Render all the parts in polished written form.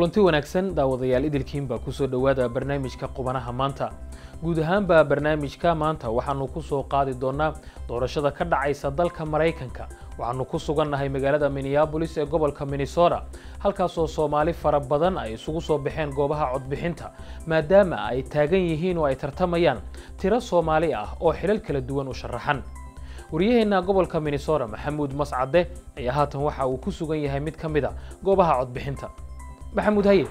kulanti wanaagsan daawadayaal idilkiinba ku soo dhawaada barnaamijka qubanaha maanta guud ahaanba barnaamijka maanta waxaanu ku soo qaadi doonaa doorashada ka dhacaysa dalka Mareykanka waxaanu ku sugannahay magaalada Minneapolis ee gobolka Minnesota halkaas oo Soomaali fara badan ay isugu soo baxeen goobaha codbixinta maadaama ay taagan yihiin oo ay tartamayaan tiro Soomaali ah oo xilal kala duwan u sharaxan wariyaheena gobolka Minnesota Maxamuud Mascade ayaa haatan waxa uu ku sugan yahay mid kamid ah goobaha codbixinta محمود هاي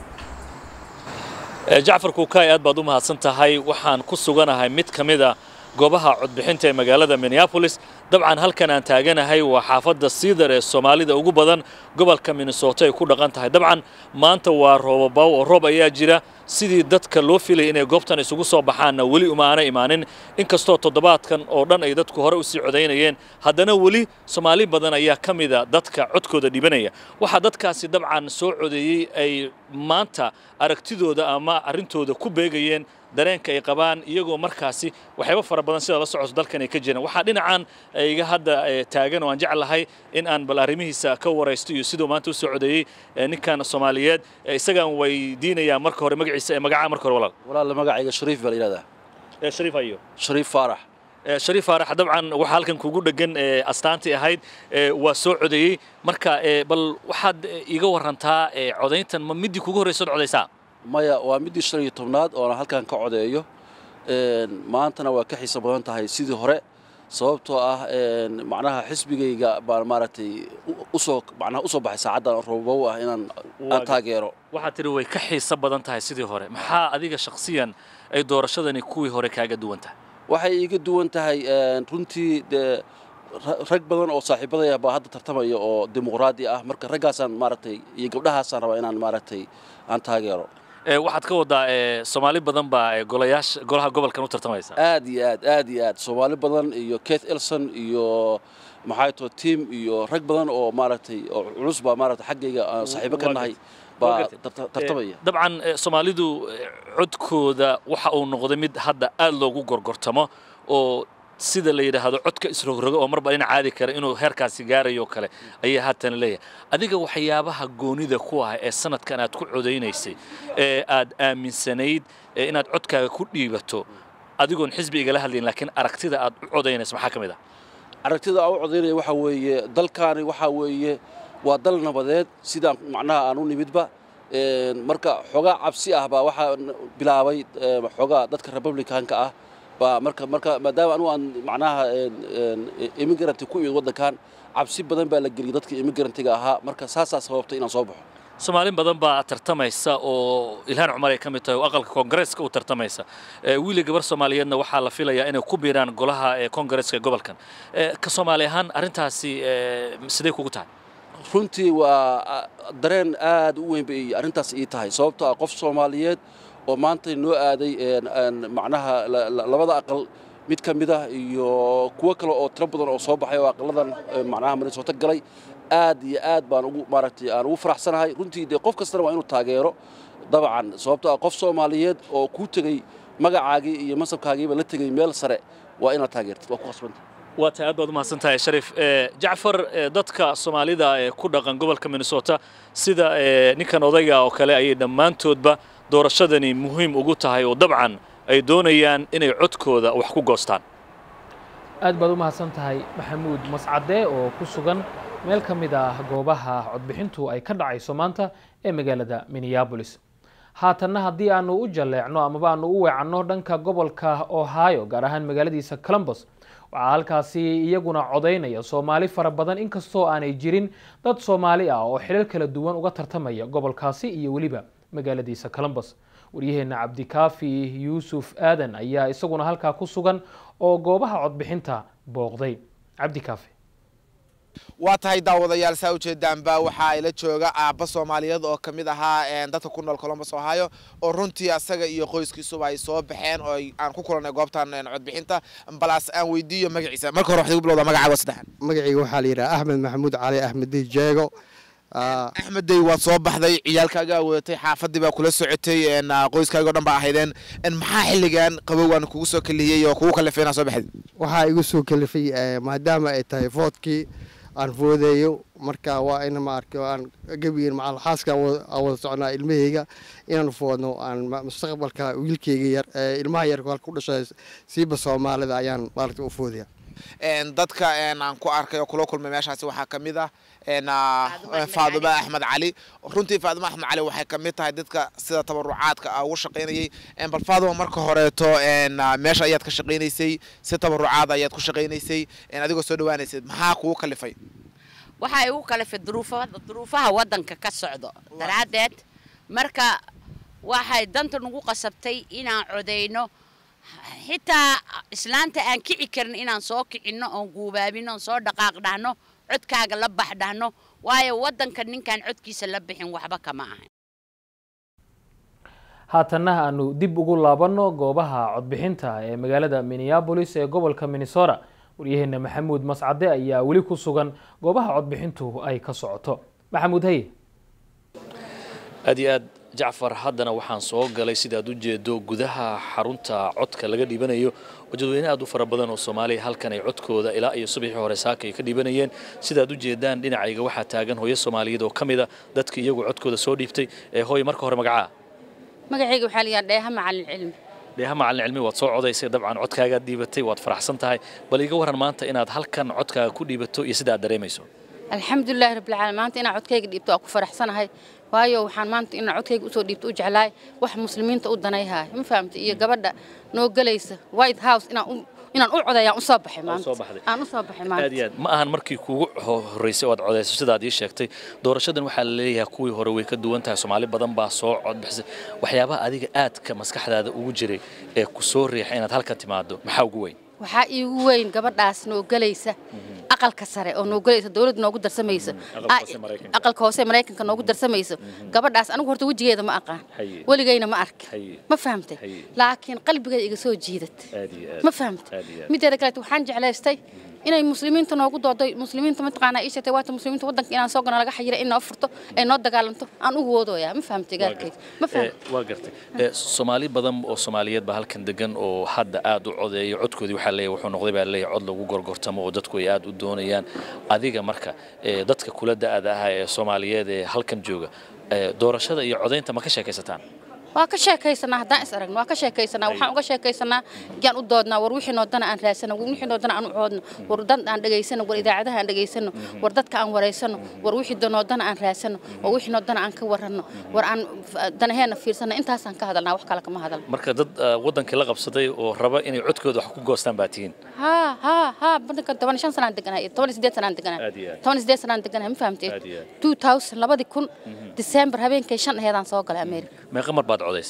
جعفر كوكاي aad baad u mahadsan tahay waxaan ku suganahay mid kamida goobaha codbixinta ee magaalada Minneapolis dabcan halkan aan taaganahay waa xaafadda Cedar ee Soomaalida ugu badan gobolka Minnesota ay ku dhaqan tahay dabcan maanta waa roob ayaa jira sidii dadka loo filay inay goobtan isugu soo baxaan wali uma aanay imaanin inkastoo toddobaadkan oo dhan ay dadku hore u sii codeynayeen haddana wali Soomaali badan ayaa kamida dadka codkooda dhibanaya waxa dadkaasi dabcan soo codeeyay ay maanta aragtidooda ama arintooda ku beegayeen dareenka ay qabaan iyagoo markaasi waxyaabo fara badan sida la socod dalkan ay ka jiraan waxa dhinacan iga hadda taagan oo aan jecelahay in aan bal arrimihiisa ka wareysto iyo sidoo maanta u soo codeeyay ninkan Soomaaliyeed isagaan weydiinaya marka hore magaciisa magaca marka hore walaal magacayga Shariif bal ilaada Shariif ayo Shariif Faarax Shariif Faarax dabcan waxa halkan kugu dhagan astaantii ahayd waa soo codeeyay marka bal waxaad iga warantaa codeyntan ma midii kugu horeyso codeysaa maya waa midii 15aad oo halkan ka codeeyo maantana waa ka xiiso badan tahay sidii hore sababtoo ah macnaha xisbigayga baan maaragtay u soo baxay saacadan roobow ah inaan taageero waxa tiri way ka xiiso badan tahay sidii hore maxaa adiga shakhsiyan ay doorashadani kuwii hore kaaga duwan tahay waxay iga duwan tahay runtii rag badan oo saaxiibadaya baa hadda tartamaya oo dimuqraadi ah marka raggaasaan maaragtay iyo gabdhahaasaan rabaa inaan maaragtay aan taageero waxaad ka wadaa Soomaali badan baa golaha gobolkan u tartamaysa aad iyo aad Soomaali badan iyo Keith Elson iyo maxayto team iyo rag badan oo maaragtay oo culus baa maaragtay xaggayga saaxiibo ka nahay baa tartamaya dabcan Soomaalidu codkooda waxa uu noqday mid hadda aad loogu gorgortamo oo sida la yiraahdo codka isrogrogo oo marba in caadi kara inuu heerkaasi gaarayo kale ayaa haatan leeyahay adiga waxyaabaha goonida ku ah ee sanadkan aad ku codeynaysay ee aad aaminsanayd inaad codkaaga ku dhiibato adigoon xisbiga la hadlayn laakiin aragtida aad u codeynayso maxaa kamid ah aragtida aan u codeynay waxa weeye dalkaani waxa weeye waa dal nabadeed sida macnaha aan u nimidba marka xogaa cabsi ah baa waxa bilaabay xogaa dadka Republicanka ah marka maadaama anu aan macnaha immigrant ku yimid wadankan cabsi badan baa la geliyay dadka immigrantiga ahaa marka saasaa sababtay inaan soo baxo Soomaali badan baa tartamaysa oo Ilhaan Cumar ay kamid tahay aqalka Congress-ka u tartamaysa wiil gabar Soomaaliyeedna waxa la filayaa inay ku biiraan golaha Congress-ka gobolkan ka Soomaali ahaan arintaasi sidee kugu tahay runtii waa dareen aad u weyn bay arintaas ii tahay sababtoo ah qof Soomaaliyeed oo maanta noo aaday macnaha labada aqal mid kamid ah iyo kuwa kale oo tiro badan oo soo baxay oo aqaladan macnaha Minnesota galay aad iyo aad baan ugu maaragtay aan ugu faraxsanahay runtii qof kasta waa inuu taageero dabcan sababtoo ah qof Soomaaliyeed oo ku tagay magacaagii iyo masabkaagiiba la tagay meel sare waa inaad taageertid waa ku qasbanta waata aad baad u mahadsantahay Shariif Jacfar dadka Soomaalida ee ku dhaqan gobolka Minnesota sida ninkan odayga oo kale ay dhamaantoodba doorashadani muhiim ugu tahay oo dabcan ay doonayaan inay codkooda wax ku goostaan aad baad u mahadsan tahay Maxamuud Mascade oo ku sugan meel kamid ah goobaha codbixintu ay ka dhacayso maanta ee magaalada Minneapolis haatanna haddii aanu u jaleecno ama aanu u weecanno dhanka gobolka Ohio gaar ahaan magaaladiisa Columbus waxa halkaasi iyaguna codeynaya Soomaali fara badan inkastoo aanay jirin dad Soomaali ah oo xilal kala duwan uga tartamaya gobolkaasi iyo waliba magaaladiisa Columbus wariyaheena Cabdikaafi Yuusuf Aadan ayaa isaguna halka ku sugan oo goobaha codbixinta booqday Cabdikaafi waa tahay daawadayaal saa u jeedaanba waxa ay la jooga aabba Soomaaliyeed oo kamid ahaa dadka ku nool Columbus Ohio oo runtii asaga iyo qoyskiisuba ay soo baxeen oo aan ku kulanay goobtan codbixinta balaas aan weydiiyo magaciisa marka hore waxay u bilowdaa magacaaga saddexan magacayga waxa la yiraahdaa Axmed Maxamuud Cali Axmed Jeego أحمد دي وصوب حذي عيالك جاوتي حافظ بقى كل سعتي إن قويس كاجو دم بعهدين إن محل جان قبوا كوسو كل هي يكوك اللي فينا صوب حذي وها يقصو كل في ما دام التلفونكي aan foodayo marka waa in ma arko aan gabiin macal xaaska wada socnaa ilmahayga inaan foodno aan mustaqbalka wiilkayga yar ilmaha yar ku dhashay siiba Soomaalida ayaan maaragtay u foodaya dadka aan ku arkay oo kula kulmay meeshaasi waxaa ka mid ah Faaduma Axmed Cali runtii Faaduma Axmed Cali waxay ka mid tahay dadka sida tabarucaadka ugu shaqeynayay bal Faaduma marka horeeto meesha ayaad ka shaqeynaysay si tabarucaad ayaad ku shaqeynaysay adigoo soo dhawaanaysay maxaa kugu kalifay waxa ay ugu kalifay duruufaha wadanka ka socdo daraadeed marka waxay danta nagu qasabtay inaan codeyno xitaa islaanta aan kici karin inaan soo kicino oo guubaabino soo dhaqaaq dhahno codkaaga la bax dhahno waayo wadanka ninkan codkiisa la bixin waxba kama ahayn haatanna aanu dib ugu laabano goobaha codbixinta ee magaalada Minneapolis ee gobolka Minnesota waryaheena Maxamuud Mascade ayaa wali ku sugan goobaha codbixintu ay ka socoto Maxamuud hay aad Jacfar haddana waxaan soo galay sidaad u jeedo gudaha xarunta codka laga dhiibanayo dadweyne aad u fara badan oo Soomaaliya halkan ay codkooda ilaa iyo subaxii hore saakay ka dhiibanayeen sidaad u jeedaan dhinacayga waxa taagan hooyo Soomaaliyeed oo kamida dadka iyagu codkooda soo dhiibtay hooyo marka hore magacayga waxa la yiraahdaa Dheeha Macallin Cilmi Dheeha Macallin Cilmi waad soo codaysay dabcan codkaaga dhiibatay waad faraxsan tahay bal iga waran maanta inaad halkan codkaaga ku dhiibato iyo sida aad dareemayso alxamdulillah rabbil caalamiin maanta inaan codkayga dhiibto aan ku faraxsanahay waayo waxaan maanta inaan codkayga u soo dhiibto u jeclaay wax muslimiinta u danayhay ma fahamtay iyo gabadha noo galaysa White House inaan u codayaan u soo baxay maanta aan u soo baxay maanta aad ma ahan markii kuugu horeysay oo codayso sidaad ii sheegtay doorashadan waxa la leeyahay kuwii hore way ka duwan tahay Soomaali badan baa soo codbixisay waxyaabaha adiga aad ka maskaxdaada ugu jiray ee ku soo riixay inaad halka timaado maxaa ugu weyn waxa iigu weyn gabadhaas noo galaysa aqalka sare oo noo galaysa dawladda noogu darsamaysa aqalka hoose Mareykanka noogu darsamaysa gabadhaas anigu horta wajigeeda ma aqaan waligayna ma ark ma fahamtay laakiin qalbigayga iga soo jiidat ma fahamtay mideeda kale waxaan jeclaystay inay muslimiinta noogu dooday muslimiinta ma taqaana ay sheegtay waata muslimiinta wadanka inaan soo gano laga xayiro in noo furto ay noo dagaalanto aan ugu wadooyaa ma fahamtay gaarkeed ma fahamtay waa gartay Soomaali badan oo Soomaaliyeed ba halkan degan oo hadda aad u codeeyo codkoodii waxa leeyahay wuxuu noqday baa leeyahay cod lagu gorgortamo oo dadku ay aad u doonayaan adiga marka dadka kula da'ada ah ee Soomaaliyeed ee halkan jooga doorashada iyo codeynta ma ka sheekaysataan waa ka sheekaysanaa haddaan is aragno waa ka sheekaysanaa waxaan uga sheekaysanaa yaan u doodnaa war wixii noodana aan raasano war wixii noodana aan u coodno war dan aan dhageysano war idaacadaha aan dhageysano war dadka aan wareysano war wixii noodana aan raasano war wixii noodana aan ka warrano war aan danaheena fiirsano intaas aan ka hadalnaa wax kale kama hadal marka dad wadankii la qabsaday oo raba inay codkooda wax ku goostaan baatiin ha badanka 15 sano aan deganaa 18 sano aan deganaa 18 sano aan deganaa ma fahamtay 2000 December habeenkii 5 aheedaan soo galay America meeqa mar baad codays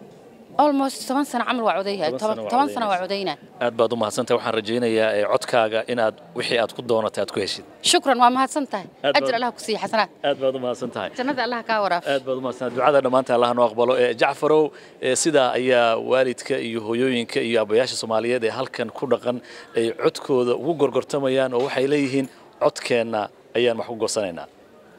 almost 10 sano camal waa codayay 10 sano waa codayna aad baad u mahadsantahay waxaan rajaynayaa codkaaga inaad wixii aad ku doonatay aad ku heshid shukran waa mahadsantahay ajir Allah ku siiyo xasanaad aad baad u mahadsantahay jannada Allah ka waraaf aad baad u mahadsantahay ducada dhamaanta Allah noo aqbalo Jacfarow sida ayaa waalidka iyo hooyooyinka iyo abayaasha Soomaaliyeed ee halkan ku dhaqan ay codkooda ugu gorgortamayaan oo waxay leeyihiin codkeena ayaan wax u goosanaynaa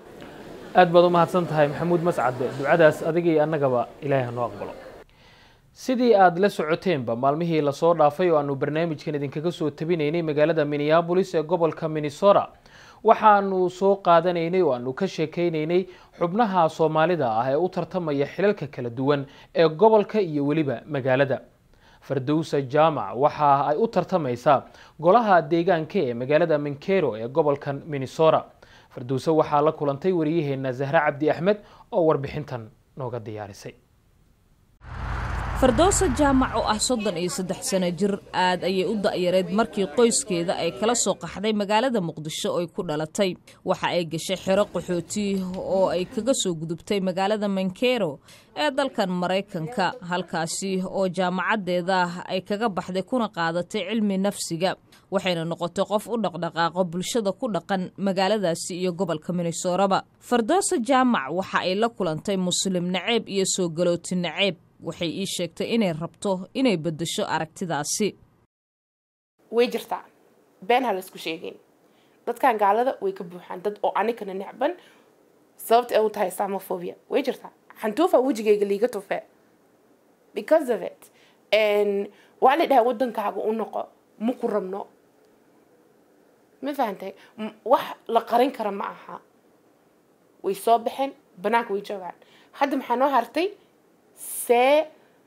aad baad u mahadsantahay Maxamuud Mascade ducadaas adiga iyo annagaba Ilaahay noo aqbalo sidii aad la socoteenba maalmihii la soo dhaafay oo aanu barnaamijkan idinkaga soo tabinaynay magaalada Minneapolis ee gobolka Minnesota waxaanu soo qaadanaynay oo aanu ka sheekaynaynay xubnaha Soomaalida ah ee u tartamaya xilalka kala duwan ee gobolka iyo waliba magaalada Fardowsa Jaamac waxa ay u tartamaysaa golaha deegaanka ee magaalada Mankero ee gobolka Minnesota Fardowsa waxaa la kulantay wariyaheena Zahra Cabdi Axmed oo warbixintan nooga diyaarisay Fardowsa Jaamac oo ah 33 sano jir aad ayay u da'yareed markii qoyskeeda ay kala soo qaxday magaalada Muqdisho oo ay ku dhalatay waxa ay gashay xero qaxooti oo ay kaga soo gudubtay magaalada Mankero ee dalkan Mareykanka halkaasi oo jaamacadeeda ay kaga baxday kuna qaadatay cilmi nafsiga waxayna noqotay qof u dhaqdhaqaaqo bulshada ku dhaqan magaaladaasi iyo gobolka Minnesota Fardowsa Jaamac waxa ay la kulantay muslim naceeb iyo soo galooti naceeb waxay ii sheegtay inay rabto inay bedesho aragtidaasi way jirtaa been hal isku sheegeen dadkan gaalada way ka buuxaan dad oo anikana necban sababta ay u tahay Islamophobia way jirtaa xantuufa wajigayga liiga tufee because of it and waa la dhahay wadankaaga u noqo ma ku rabno ma fahantay wax la qarin kara ma aha way soo baxeen banaanka way joogaan hadda maxaa noo hartay see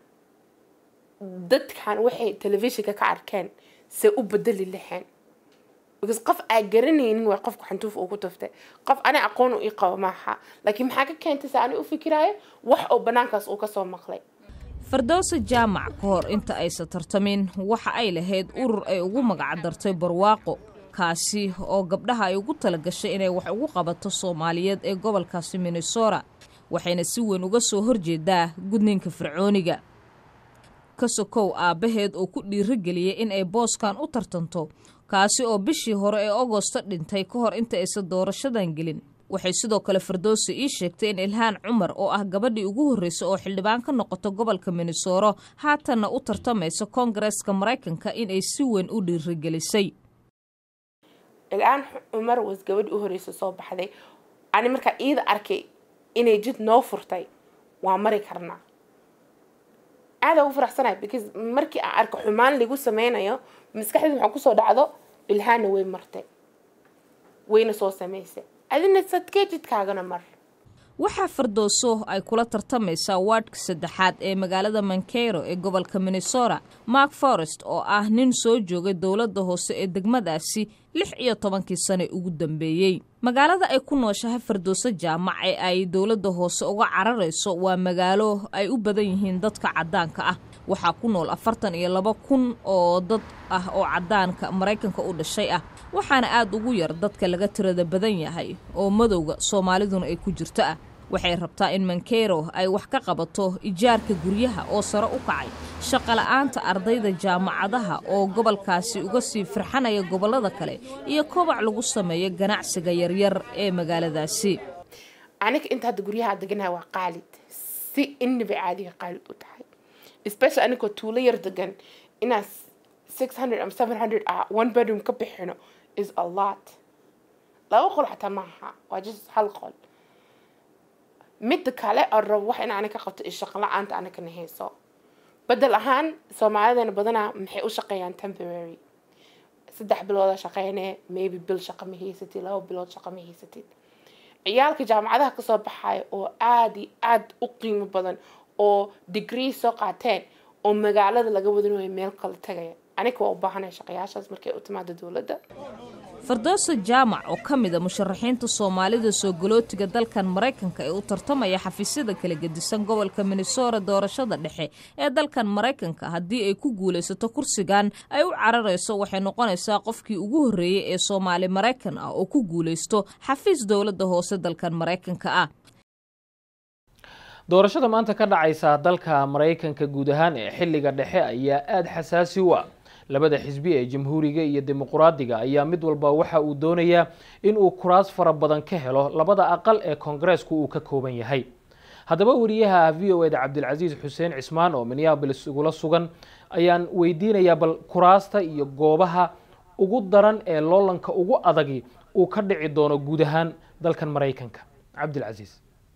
dadkan waxay telefishinka ka arkeen see u bedeli lahayn because qof aan garanaynin waa qofku xantuuf uu ku tuftay qof ani aqoon u ii qabo maaha laakiin maxaa ka keentay si ani u fikiraayo wax oo banaankaas uu ka soo maqlay Firdawsi Jaamac ka hor inta aysan tartamin waxa ay lahayd urur ay ugu magac dartay barwaaqo kaasi oo gabdhaha ay ugu tala gashay inay wax ugu qabato Soomaaliyeed ee gobolkaasi Minnesota waxayna si weyn uga soo horjeedaa gudniinka fircooniga ka sokow aabaheed oo ku dhiirigeliyay in ay booskan u tartanto kaasi oo bishii hore ee Agoosto dhintay ka hor inta aysan doorashadan gelin waxay sidoo kale Firdawsi ii sheegtay in Ilhaan Cumar oo ah gabadhii ugu horeysay oo xildhibaan ka noqoto gobolka Minnesota haatana u tartamayso Congress-ka Mareykanka in ay si weyn u dhiirigelisay Ilhaan Cumar was gabadhii ugu horeysay soo baxday ani marka iida arkay inay jid noo furtay waa mari karnaa aada ugu faraxsanahay because markii aan arko xumaan lagu sameynayo maskaxdayda waxaa kusoo dhacdo Ilhaanna way martay wayna soo samaysay adina sadkeejidkaagana mar waxaa Firdawso ay kula tartamaysaa wardka saddexaad ee magaalada Mankato ee gobolka Minnesota Mark Forrest oo ah nin soo joogay dawladda hoose ee degmadaasi 16 sano ugu dambeeyay magaalada ay ku nooshahay Firdawso Jaamac ee ay dawladda hoose uga cararayso waa magaalo ay u badan yihiin dadka cadaanka ah waxaa ku nool 42,000 oo dad ah oo cadaanka Mareykanka u dhashay ah waxaana aad ugu yar dadka laga tirada badan yahay oo madowga Soomaaliduna ay ku jirto ah waxay rabtaa in Mankato ay wax ka qabato ijaarka guryaha oo sare u kacay shaqo la'aanta ardayda jaamacadaha oo gobolkaasi uga sii firxanaya gobolada kale iyo kobac lagu sameeyo ganacsiga yaryar ee magaaladaasi aniga inta hadda guryaha deganahay waa qaalid si inaba caadiga qaalid u tahay especially aniga tuulo yar degan inaas 600 or 700 one bedroom ka bixino is a lot laba qol xataa maaha waa just hal qol mid kale oo rabo wax in aan ka qabto shaqo la'aanta aan ka nahayso badal ahaan Soomaalidana badana maxay u shaqeeyaan temporary 3 bilood shaqeynay maybe bil shaqo ma haysatid 2 bilood shaqo ma haysatid ciyaalka jaamacadaha ka soo baxay oo aad u qiimo badan oo degree soo qaateen oo magaalada laga wadanayo meel kale tagay aniga waa u baahanahay shaqayaashaas markay u timaado dawladda Firdawsi Jaamac oo kamid ah musharaxiinta Soomaalida soo galootiga dalkan Mareykanka ee u tartamaya xafiisyada kala gedisan gobolka Minnesota doorashada dhexe ee dalkan Mareykanka haddii ay ku guuleysato kursigan ay u cararayso waxay noqonaysaa qofkii ugu horeeyay ee Soomaali Mareykan ah oo ku guuleysto xafiis dawladda hoose dalkan Mareykanka ah doorashada maanta ka dhacaysa dalka Mareykanka guud ahaan ee xilliga dhexe ayaa aad xasaasi u ah labada xisbi ee jamhuuriga iyo dimuqraadiga ayaa mid walba waxa uu doonayaa in uu kuraas fara badan ka helo labada aqal ee Congress-ku uu ka kooban yahay haddaba wariyaha VOA-da Cabdilcasiis Xuseen Cismaan oo Minneapolis ugula sugan ayaan weydiinayaa bal kuraasta iyo goobaha ugu daran ee loolanka ugu adagi uu ka dhici doono guud ahaan dalkan Mareykanka Cabdilcasiis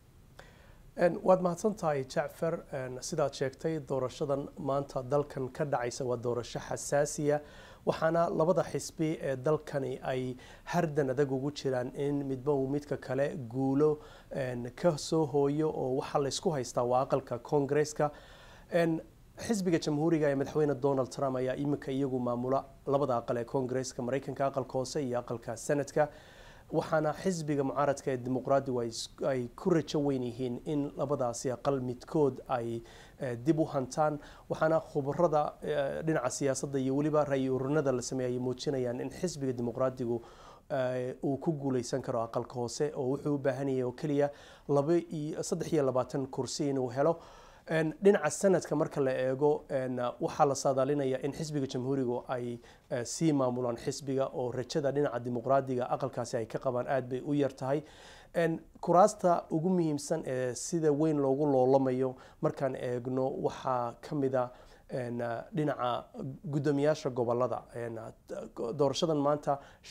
waad mahadsantahay Jacfar sidaad sheegtay doorashadan maanta dalkan ka dhacaysa waa doorasho xasaasiya waxaana labada xisbi ee dalkani ay hardan adag ugu jiraan in midba uu midka kale guulo ka soo hooyo oo waxa la isku haystaa waa aqalka Congress-ka xisbiga jamhuuriga ee madaxweyne Donald Trump ayaa iminka iyagu maamula labada aqal ee Congress-ka Mareykanka aqalka hoose iyo aqalka Senate-ka waxaana xisbiga mucaaradka ee dimuqraadigu ay ku rajo weyn yihiin in labadaasi aqal midkood ay dib u hantaan waxaana khubarada dhinaca siyaasadda iyo weliba ra'yi ururinada la sameeyay muujinayaan in xisbiga dimuqraadigu uu ku guuleysan karo aqalka hoose oo wuxuu u baahan yahay oo kaliya 23 kursi inuu helo dhinaca sanadka marka la eego waxaa la saadaalinaya in xisbiga jamhuurigu ay sii maamulaan xisbiga oo rajada dhinaca dimuqraadiga aqalkaasi ay ka qabaan aad bay u yar tahay kuraasta ugu muhiimsan ee sida weyn loogu loolamayo markaan eegno waxaa ka mid ah dhinaca gudoomiyaasha gobolada doorashadan maanta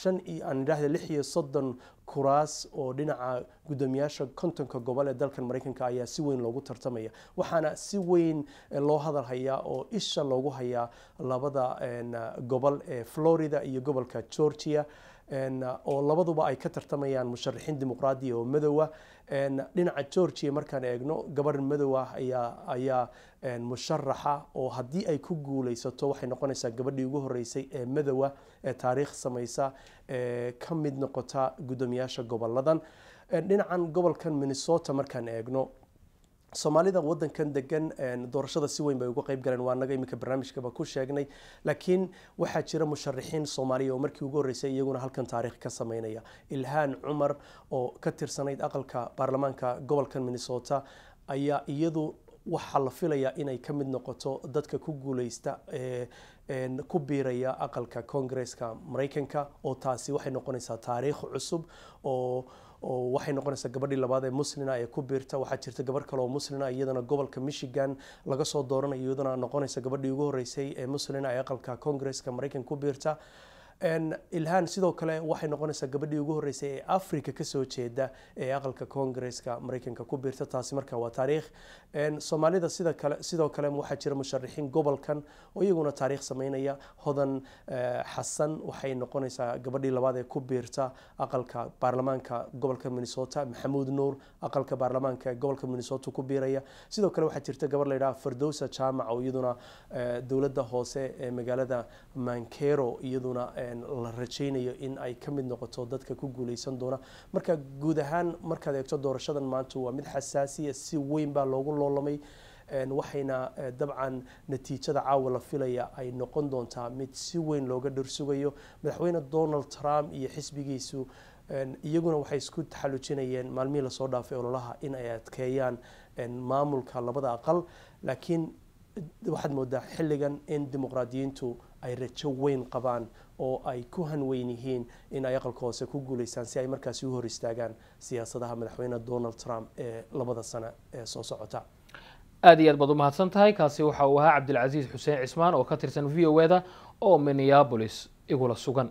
36 kuraas oo dhinaca gudoomiyaasha kontonka gobol ee dalkan Mareykanka ayaa si weyn loogu tartamaya waxaana si weyn loo hadal hayaa oo isha loogu hayaa labada gobol ee Florida iyo gobolka Georgia oo labaduba ay ka tartamayaan musharaxiin dimuqraadi oo madow dhinaca Georgia markaan eegno gabar madow ayaa musharaxa oo haddii ay ku guuleysato waxay noqonaysaa gabadhii ugu horeysay ee madow ee taariikh samaysa ka mid noqota gudoomiyaasha goboladan dhinacan gobolkan Minnesota markaan eegno Soomaalida wadankan degan doorashada si weyn bay uga qayb galeen waa naga imika barnaamijkaba ku sheegnay laakiin waxaa jira musharaxiin Soomaali oo markii ugu horeysay iyaguna halkan taariikh ka sameynaya Ilhaan Cumar oo ka tirsanayd aqalka baarlamaanka gobolkan Minnesota ayaa iyadu waxa la filayaa inay ka mid noqoto dadka ku guuleysta ku biiraya aqalka Congress-ka Mareykanka oo taasi waxay noqonaysaa taariikh cusub oo waxay noqonaysaa gabadhii labaad ee muslina ee ku biirta waxaa jirta gabar kale oo muslina iyadana gobolka Michigan laga soo dooranayo iyadana noqonaysa gabadhii ugu horeysay ee muslina ee aqalka Congress-ka Mareykanka ku biirta Ilhaan sidoo kale waxay noqonaysaa gabadhii ugu horeysay ee Afrika ka soo jeeda ee aqalka Congress-ka Mareykanka ku biirta taasi markaa waa taariikh Soomaalida sidoo kale waxaa jira musharaxiin gobolkan oo iyaguna taariikh sameynaya Hodan Xasan waxay noqonaysaa gabadhii labaad ee ku biirta aqalka baarlamaanka gobolka Minnesota Maxamuud Nuur aqalka baarlamaanka gobolka Minnesota ku biiraya sidoo kale waxaa jirta gabar la yiraahdo Firdowsa Jaamac oo iyaduna dawladda hoose ee magaalada Mankero iyaduna la rajaynayo in ay ka mid noqoto dadka ku guuleysan doona marka guud ahaan markaad eegto doorashadan maanta waa mid xasaasiya si weyn baa loogu loolamay waxayna dabcan natiijada caawa la filaya ay noqon doontaa mid si weyn looga dhirsugayo madaxweyne Donald Trump iyo xisbigiisu iyaguna waxay isku taxallujinayeen maalmihii la soo dhaafay ololaha in ay adkeeyaan maamulka labada aqal laakiin waxaad moodaa xilligan in dimuqraadiyiintu ay rajo weyn qabaan oo ay ku hanweyn yihiin in ay aqalka hoose ku guuleystaan si ay markaasi u hor istaagaan siyaasadaha madaxweyne Donald Trump ee labada sano ee soo socota aad iyo aad baad u mahadsan tahay kaasi waxa uu ahaa Cabdilcasiis Xuseen Cismaan oo ka tirsan VOA-da oo Minneapolis igula sugan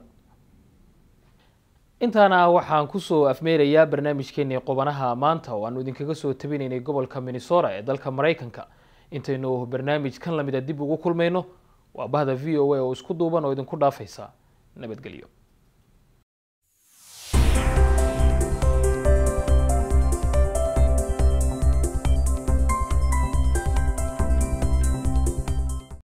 intaana waxaan ku soo afmeerayaa barnaamijkeennii qubanaha maanta oo aanu idinkaga soo tabinaynay gobolka Minnesota ee dalka Mareykanka intaynu barnaamij kan lamid ah dib ugu kulmayno waa bahda VOA oo isku duuban oo idinku dhaafaysa nabadgelyo